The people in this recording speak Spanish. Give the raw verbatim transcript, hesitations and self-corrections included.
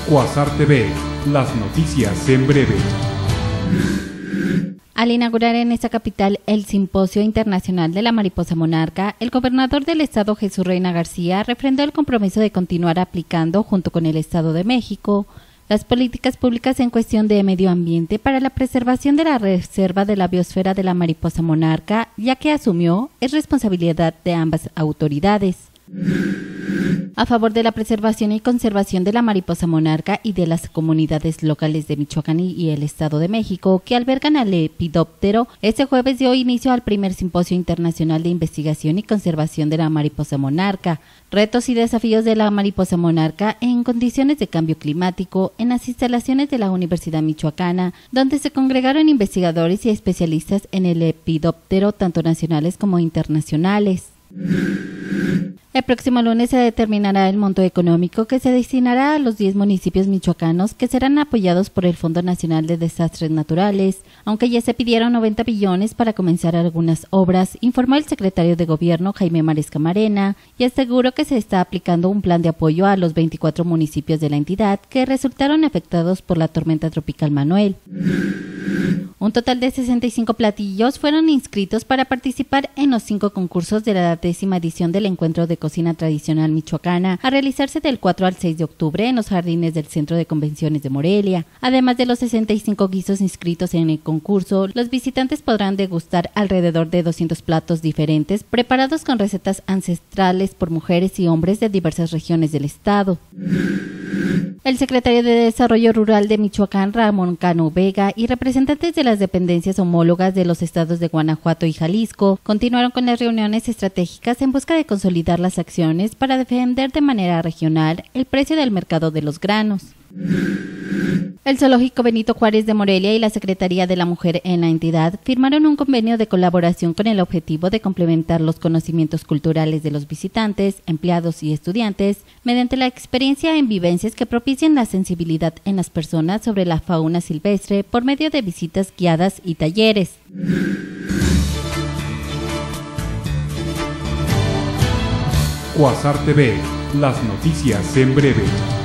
Quasar T V, las noticias en breve. Al inaugurar en esta capital el Simposio Internacional de la Mariposa Monarca, el gobernador del estado Jesús Reina García refrendó el compromiso de continuar aplicando, junto con el Estado de México, las políticas públicas en cuestión de medio ambiente para la preservación de la reserva de la biosfera de la mariposa monarca, ya que asumió es responsabilidad de ambas autoridades. A favor de la preservación y conservación de la mariposa monarca y de las comunidades locales de Michoacán y el Estado de México que albergan al lepidóptero, este jueves dio inicio al primer Simposio Internacional de Investigación y Conservación de la Mariposa Monarca, retos y desafíos de la mariposa monarca en condiciones de cambio climático, en las instalaciones de la Universidad Michoacana, donde se congregaron investigadores y especialistas en el lepidóptero, tanto nacionales como internacionales. El próximo lunes se determinará el monto económico que se destinará a los diez municipios michoacanos que serán apoyados por el Fondo Nacional de Desastres Naturales, aunque ya se pidieron noventa billones para comenzar algunas obras, informó el secretario de Gobierno Jaime Mares Camarena, y aseguró que se está aplicando un plan de apoyo a los veinticuatro municipios de la entidad que resultaron afectados por la tormenta tropical Manuel. Un total de sesenta y cinco platillos fueron inscritos para participar en los cinco concursos de la décima edición del Encuentro de Cocina Tradicional Michoacana, a realizarse del cuatro al seis de octubre en los jardines del Centro de Convenciones de Morelia. Además de los sesenta y cinco guisos inscritos en el concurso, los visitantes podrán degustar alrededor de doscientos platos diferentes, preparados con recetas ancestrales por mujeres y hombres de diversas regiones del estado. El secretario de Desarrollo Rural de Michoacán, Ramón Cano Vega, y representantes de las dependencias homólogas de los estados de Guanajuato y Jalisco continuaron con las reuniones estratégicas en busca de consolidar las acciones para defender de manera regional el precio del mercado de los granos. El Zoológico Benito Juárez de Morelia y la Secretaría de la Mujer en la entidad firmaron un convenio de colaboración con el objetivo de complementar los conocimientos culturales de los visitantes, empleados y estudiantes mediante la experiencia en vivencias que propicien la sensibilidad en las personas sobre la fauna silvestre por medio de visitas guiadas y talleres. Quasar T V, las noticias en breve.